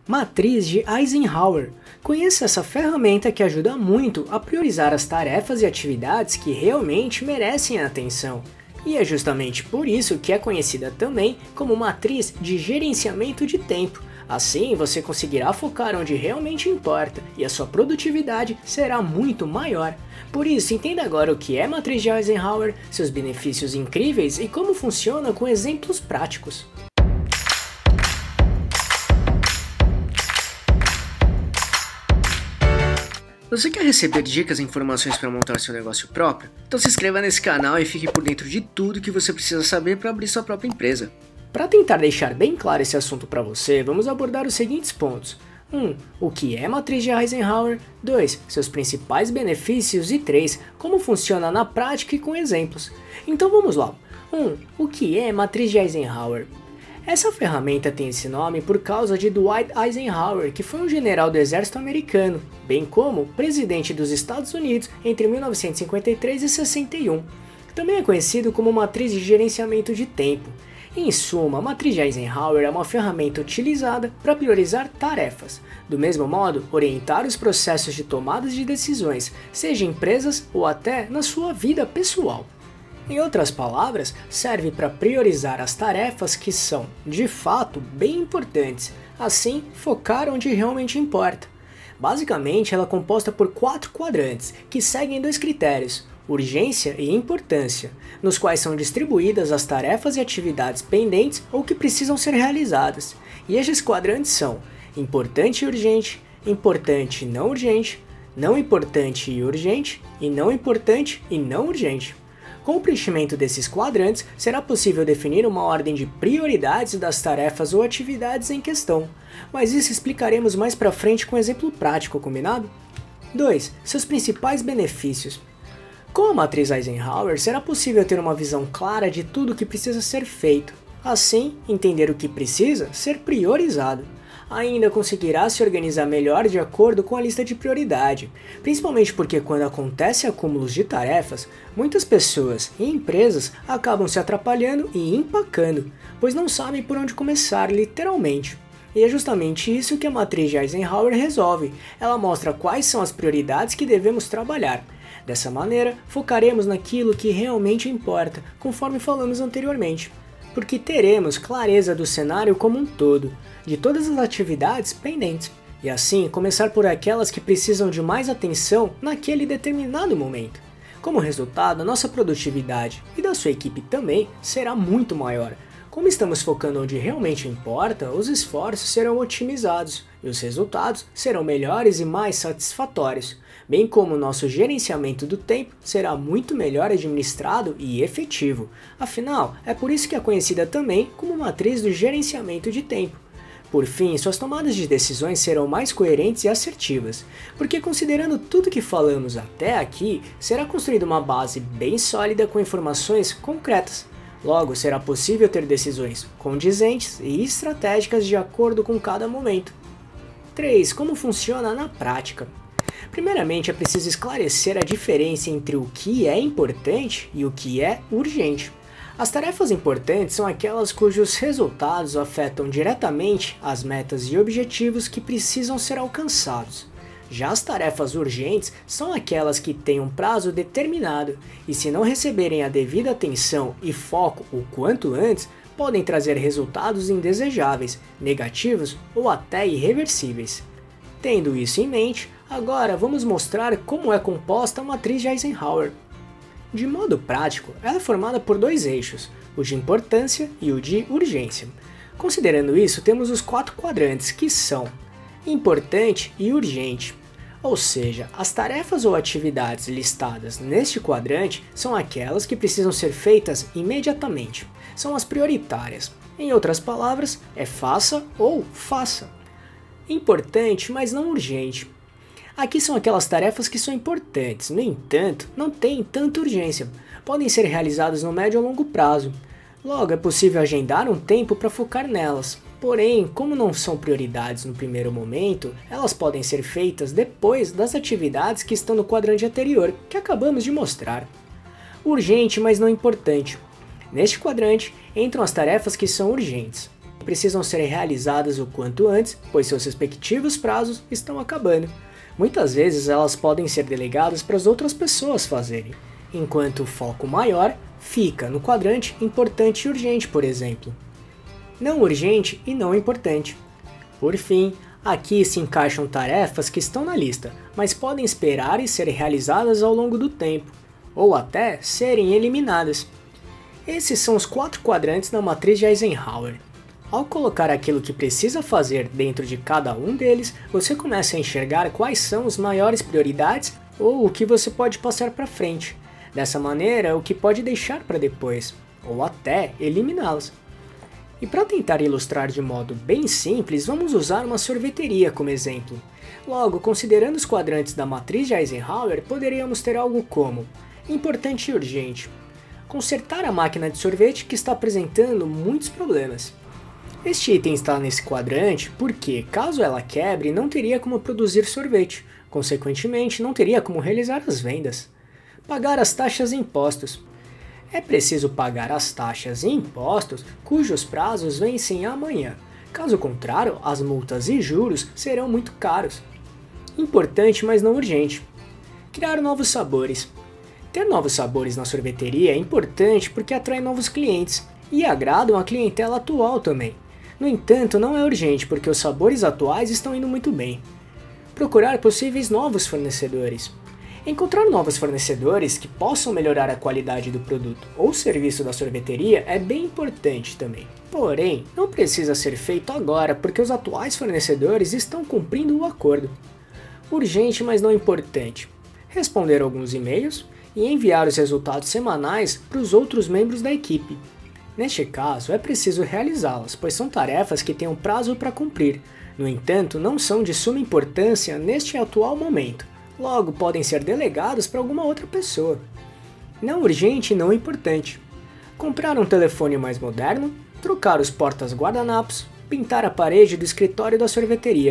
Matriz de Eisenhower. Conheça essa ferramenta que ajuda muito a priorizar as tarefas e atividades que realmente merecem atenção. E é justamente por isso que é conhecida também como matriz de gerenciamento de tempo. Assim, você conseguirá focar onde realmente importa e a sua produtividade será muito maior. Por isso, entenda agora o que é matriz de Eisenhower, seus benefícios incríveis e como funciona com exemplos práticos. Você quer receber dicas e informações para montar seu negócio próprio? Então se inscreva nesse canal e fique por dentro de tudo que você precisa saber para abrir sua própria empresa. Para tentar deixar bem claro esse assunto para você, vamos abordar os seguintes pontos. 1. O que é matriz de Eisenhower? 2. Seus principais benefícios e 3. Como funciona na prática e com exemplos. Então vamos lá. 1. O que é matriz de Eisenhower? Essa ferramenta tem esse nome por causa de Dwight Eisenhower, que foi um general do exército americano, bem como presidente dos Estados Unidos entre 1953 e 61. Também é conhecido como matriz de gerenciamento de tempo. Em suma, a matriz de Eisenhower é uma ferramenta utilizada para priorizar tarefas. Do mesmo modo, orientar os processos de tomadas de decisões, seja em empresas ou até na sua vida pessoal. Em outras palavras, serve para priorizar as tarefas que são, de fato, bem importantes, assim focar onde realmente importa. Basicamente, ela é composta por 4 quadrantes, que seguem 2 critérios, urgência e importância, nos quais são distribuídas as tarefas e atividades pendentes ou que precisam ser realizadas. E estes quadrantes são importante e urgente, importante e não urgente, não importante e urgente, e não importante e não urgente. Com o preenchimento desses quadrantes, será possível definir uma ordem de prioridades das tarefas ou atividades em questão, mas isso explicaremos mais pra frente com um exemplo prático, combinado? 2. Seus principais benefícios. Com a matriz Eisenhower, será possível ter uma visão clara de tudo o que precisa ser feito, assim, entender o que precisa ser priorizado. Ainda conseguirá se organizar melhor de acordo com a lista de prioridade, principalmente porque quando acontece acúmulos de tarefas, muitas pessoas e empresas acabam se atrapalhando e empacando, pois não sabem por onde começar literalmente. E é justamente isso que a matriz de Eisenhower resolve, ela mostra quais são as prioridades que devemos trabalhar. Dessa maneira, focaremos naquilo que realmente importa, conforme falamos anteriormente, porque teremos clareza do cenário como um todo, de todas as atividades pendentes, e assim começar por aquelas que precisam de mais atenção naquele determinado momento. Como resultado, a nossa produtividade e da sua equipe também será muito maior. Como estamos focando onde realmente importa, os esforços serão otimizados e os resultados serão melhores e mais satisfatórios, bem como o nosso gerenciamento do tempo será muito melhor administrado e efetivo. Afinal, é por isso que é conhecida também como matriz do gerenciamento de tempo. Por fim, suas tomadas de decisões serão mais coerentes e assertivas, porque considerando tudo que falamos até aqui, será construída uma base bem sólida com informações concretas. Logo, será possível ter decisões condizentes e estratégicas de acordo com cada momento. 3. Como funciona na prática? Primeiramente, é preciso esclarecer a diferença entre o que é importante e o que é urgente. As tarefas importantes são aquelas cujos resultados afetam diretamente as metas e objetivos que precisam ser alcançados. Já as tarefas urgentes são aquelas que têm um prazo determinado e, se não receberem a devida atenção e foco o quanto antes, podem trazer resultados indesejáveis, negativos ou até irreversíveis. Tendo isso em mente, agora vamos mostrar como é composta a matriz de Eisenhower. De modo prático, ela é formada por 2 eixos, o de importância e o de urgência. Considerando isso, temos os 4 quadrantes que são importante e urgente, ou seja, as tarefas ou atividades listadas neste quadrante são aquelas que precisam ser feitas imediatamente, são as prioritárias. Em outras palavras, é faça ou faça. Importante, mas não urgente. Aqui são aquelas tarefas que são importantes, no entanto, não têm tanta urgência, podem ser realizadas no médio ou longo prazo. Logo, é possível agendar um tempo para focar nelas. Porém, como não são prioridades no primeiro momento, elas podem ser feitas depois das atividades que estão no quadrante anterior, que acabamos de mostrar. Urgente, mas não importante. Neste quadrante, entram as tarefas que são urgentes. precisam ser realizadas o quanto antes, pois seus respectivos prazos estão acabando. Muitas vezes elas podem ser delegadas para as outras pessoas fazerem, enquanto o foco maior fica no quadrante importante e urgente, por exemplo. Não urgente e não importante. Por fim, aqui se encaixam tarefas que estão na lista, mas podem esperar e ser realizadas ao longo do tempo, ou até serem eliminadas. Esses são os 4 quadrantes da matriz de Eisenhower. Ao colocar aquilo que precisa fazer dentro de cada um deles, você começa a enxergar quais são as maiores prioridades ou o que você pode passar para frente. Dessa maneira, o que pode deixar para depois, ou até eliminá-las. E para tentar ilustrar de modo bem simples, vamos usar uma sorveteria como exemplo. Logo, considerando os quadrantes da matriz de Eisenhower, poderíamos ter algo como: importante e urgente. Consertar a máquina de sorvete que está apresentando muitos problemas. Este item está nesse quadrante porque, caso ela quebre, não teria como produzir sorvete, consequentemente não teria como realizar as vendas. Pagar as taxas e impostos. É preciso pagar as taxas e impostos cujos prazos vencem amanhã. Caso contrário, as multas e juros serão muito caros. Importante, mas não urgente. Criar novos sabores. Ter novos sabores na sorveteria é importante porque atrai novos clientes e agradam a clientela atual também. No entanto, não é urgente porque os sabores atuais estão indo muito bem. Procurar possíveis novos fornecedores. Encontrar novos fornecedores que possam melhorar a qualidade do produto ou serviço da sorveteria é bem importante também. Porém, não precisa ser feito agora porque os atuais fornecedores estão cumprindo o acordo. Urgente, mas não importante. Responder alguns e-mails e enviar os resultados semanais para os outros membros da equipe. Neste caso, é preciso realizá-las, pois são tarefas que têm um prazo para cumprir. No entanto, não são de suma importância neste atual momento. Logo, podem ser delegados para alguma outra pessoa. Não urgente e não importante. Comprar um telefone mais moderno, trocar os portas-guardanapos, pintar a parede do escritório da sorveteria.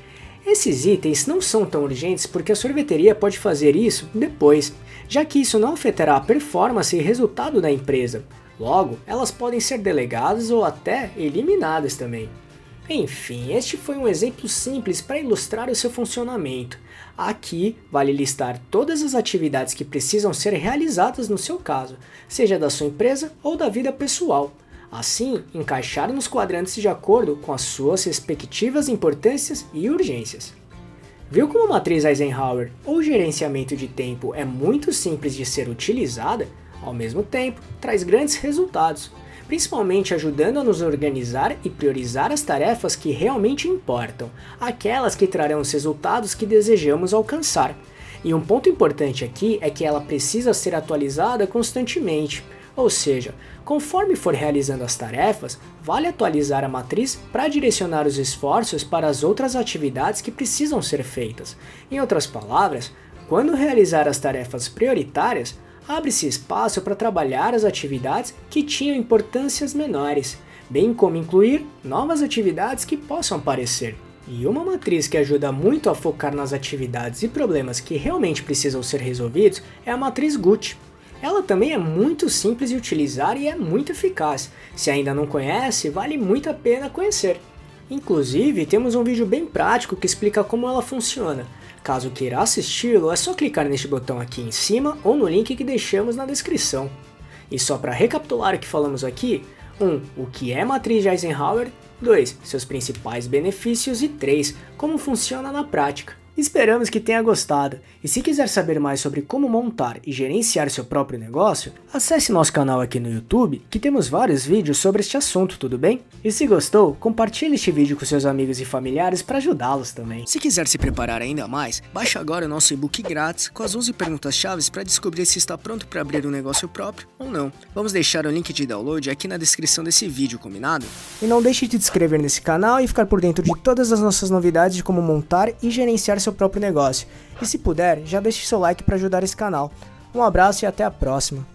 Esses itens não são tão urgentes porque a sorveteria pode fazer isso depois, já que isso não afetará a performance e resultado da empresa. Logo, elas podem ser delegadas ou até eliminadas também. Enfim, este foi um exemplo simples para ilustrar o seu funcionamento. Aqui, vale listar todas as atividades que precisam ser realizadas no seu caso, seja da sua empresa ou da vida pessoal. Assim, encaixar nos quadrantes de acordo com as suas respectivas importâncias e urgências. Viu como a matriz Eisenhower ou gerenciamento de tempo é muito simples de ser utilizada? Ao mesmo tempo, traz grandes resultados, principalmente ajudando a nos organizar e priorizar as tarefas que realmente importam, aquelas que trarão os resultados que desejamos alcançar. E um ponto importante aqui é que ela precisa ser atualizada constantemente, ou seja, conforme for realizando as tarefas, vale atualizar a matriz para direcionar os esforços para as outras atividades que precisam ser feitas. Em outras palavras, quando realizar as tarefas prioritárias, abre-se espaço para trabalhar as atividades que tinham importâncias menores, bem como incluir novas atividades que possam aparecer. E uma matriz que ajuda muito a focar nas atividades e problemas que realmente precisam ser resolvidos é a matriz Gucci. Ela também é muito simples de utilizar e é muito eficaz. Se ainda não conhece, vale muito a pena conhecer. Inclusive, temos um vídeo bem prático que explica como ela funciona. Caso queira assisti-lo, é só clicar neste botão aqui em cima ou no link que deixamos na descrição. E só para recapitular o que falamos aqui: 1. O que é matriz de Eisenhower? 2. Seus principais benefícios e 3. Como funciona na prática. Esperamos que tenha gostado, e se quiser saber mais sobre como montar e gerenciar seu próprio negócio, acesse nosso canal aqui no YouTube, que temos vários vídeos sobre este assunto, tudo bem? E se gostou, compartilhe este vídeo com seus amigos e familiares para ajudá-los também. Se quiser se preparar ainda mais, baixe agora o nosso e-book grátis com as 11 perguntas-chave para descobrir se está pronto para abrir um negócio próprio ou não. Vamos deixar o link de download aqui na descrição desse vídeo, combinado? E não deixe de se inscrever nesse canal e ficar por dentro de todas as nossas novidades de como montar e gerenciar seu próprio negócio. E se puder, já deixe seu like para ajudar esse canal. Um abraço e até a próxima.